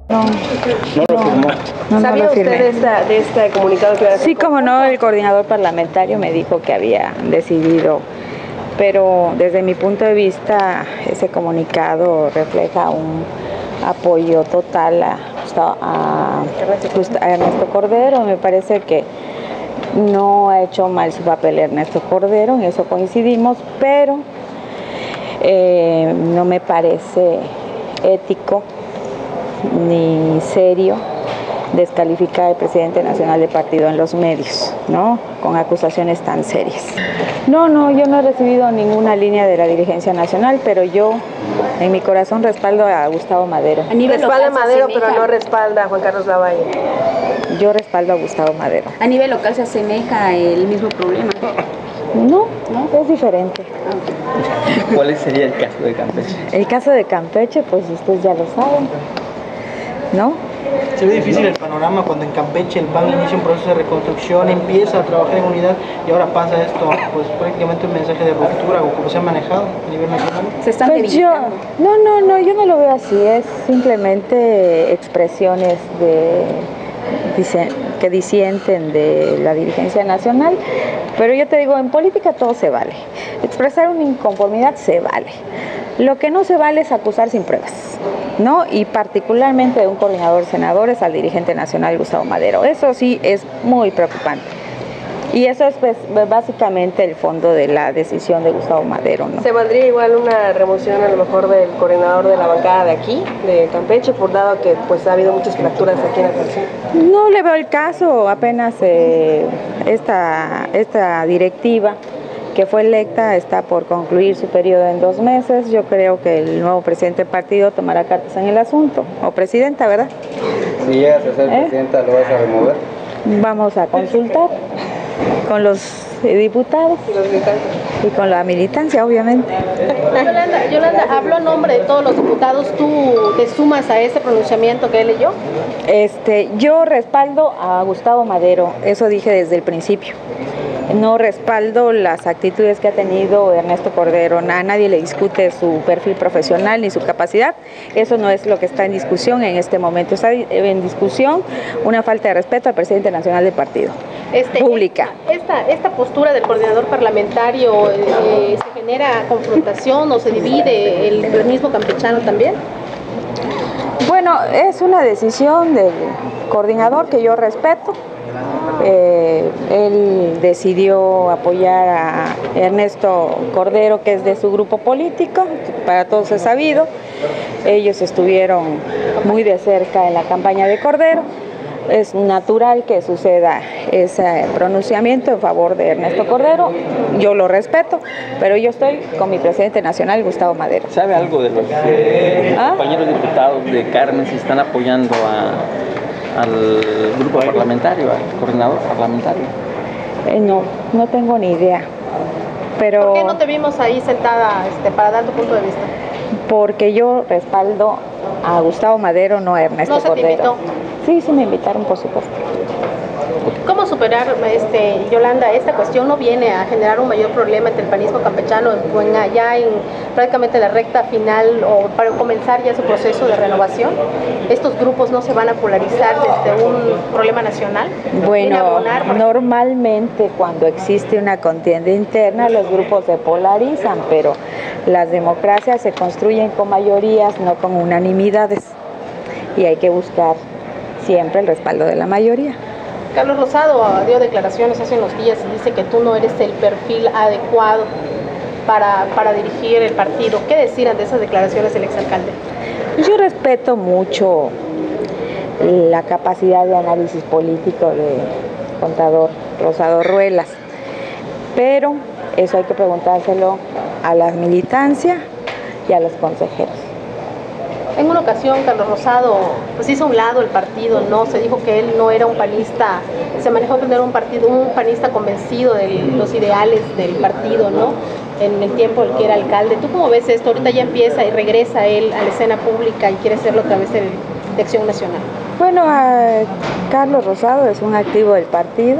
No, No lo firmó. ¿Sabía lo usted firmé. de este comunicado que iba a hacer? Sí, como no, el coordinador parlamentario me dijo que había decidido, pero desde mi punto de vista ese comunicado refleja un apoyo total a Ernesto Cordero. Me parece que no ha hecho mal su papel Ernesto Cordero, en eso coincidimos, pero no me parece ético ni serio descalificar al presidente nacional del partido en los medios, ¿no? Con acusaciones tan serias. No, yo no he recibido ninguna línea de la dirigencia nacional, pero yo en mi corazón respaldo a Gustavo Madero. Respalda a Madero, pero no respalda a Juan Carlos Lavalle. Yo respaldo a Gustavo Madero. A nivel local se asemeja el mismo problema. No, es diferente. ¿Cuál sería el caso de Campeche? El caso de Campeche, pues ustedes ya lo saben, ¿no? Se ve difícil el panorama cuando en Campeche el PAN inicia un proceso de reconstrucción, empieza a trabajar en unidad y ahora pasa esto, pues prácticamente un mensaje de ruptura o como se ha manejado a nivel nacional. Se están Pues yo no lo veo así, es simplemente expresiones que disienten de la dirigencia nacional, pero yo te digo, en política todo se vale, expresar una inconformidad se vale, lo que no se vale es acusar sin pruebas, ¿no? Y particularmente de un coordinador de senadores al dirigente nacional Gustavo Madero, eso sí es muy preocupante. Y eso es pues, básicamente el fondo de la decisión de Gustavo Madero, ¿no? ¿Se valdría igual una remoción a lo mejor del coordinador de la bancada de aquí, de Campeche, por dado que pues ha habido muchas fracturas aquí en la coalición? No le veo el caso, apenas esta directiva que fue electa está por concluir su periodo en 2 meses. Yo creo que el nuevo presidente del partido tomará cartas en el asunto, o presidenta, ¿verdad? Si llegas a ser presidenta, ¿lo vas a remover? Vamos a consultar con los diputados y con la militancia, obviamente. Yolanda, hablo en nombre de todos los diputados. ¿Tú te sumas a ese pronunciamiento que él leyó? Yo respaldo a Gustavo Madero, eso dije desde el principio. No respaldo las actitudes que ha tenido Ernesto Cordero. A nadie le discute su perfil profesional ni su capacidad. Eso no es lo que está en discusión en este momento. Está en discusión una falta de respeto al presidente nacional del partido. Pública. Esta postura del coordinador parlamentario, ¿se genera confrontación o se divide el mismo campechano también? Bueno, es una decisión del coordinador que yo respeto. Él decidió apoyar a Ernesto Cordero, que es de su grupo político, para todos es sabido. Ellos estuvieron muy de cerca en la campaña de Cordero. Es natural que suceda ese pronunciamiento en favor de Ernesto Cordero. Yo lo respeto, pero yo estoy con mi presidente nacional, Gustavo Madero. ¿Sabe algo de los compañeros diputados de Carmen si están apoyando al grupo parlamentario, al coordinador parlamentario? No tengo ni idea. Pero ¿por qué no te vimos ahí sentada para dar tu punto de vista? Porque yo respaldo a Gustavo Madero, no a Ernesto Cordero. ¿No se te invitó? Sí, me invitaron, por supuesto. ¿Cómo superar, Yolanda, esta cuestión no viene a generar un mayor problema entre el panismo campechano ya en prácticamente la recta final o para comenzar ya su proceso de renovación? ¿Estos grupos no se van a polarizar desde un problema nacional? Bueno, normalmente cuando existe una contienda interna los grupos se polarizan, pero las democracias se construyen con mayorías, no con unanimidades, y hay que buscar siempre el respaldo de la mayoría. Carlos Rosado dio declaraciones hace unos días y dice que tú no eres el perfil adecuado para dirigir el partido. ¿Qué decir ante esas declaraciones del exalcalde? Yo respeto mucho la capacidad de análisis político del contador Rosado Ruelas, pero eso hay que preguntárselo a la militancia y a los consejeros. En una ocasión, Carlos Rosado pues hizo a un lado el partido, ¿no? Se dijo que él no era un panista, se manejó como un panista convencido de los ideales del partido, ¿no? En el tiempo en el que era alcalde. ¿Tú cómo ves esto? Ahorita ya empieza y regresa él a la escena pública y quiere hacerlo a través de Acción Nacional. Bueno, Carlos Rosado es un activo del partido.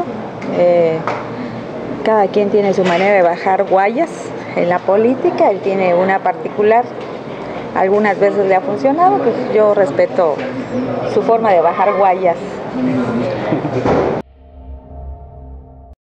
Cada quien tiene su manera de bajar guayas en la política. Él tiene una particular algunas veces le ha funcionado, pues yo respeto su forma de bajar guayas.